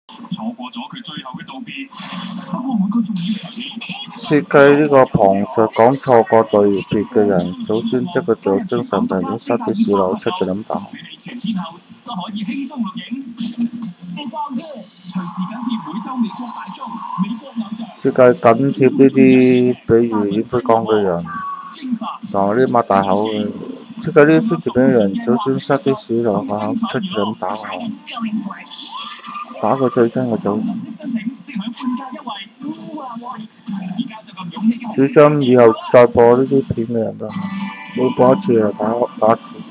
設計呢個旁述講錯過對別嘅人，祖先一個象徵神明已殺啲屎佬出咗咁大。設計緊貼呢啲，比如煙灰缸嘅人，同埋啲擘大口嘅。設計呢啲書字嘅人，祖先塞啲屎落個口出咗咁打我，打佢最親嘅祖先。主張以後再播呢啲片嘅人都每播一次就打一次。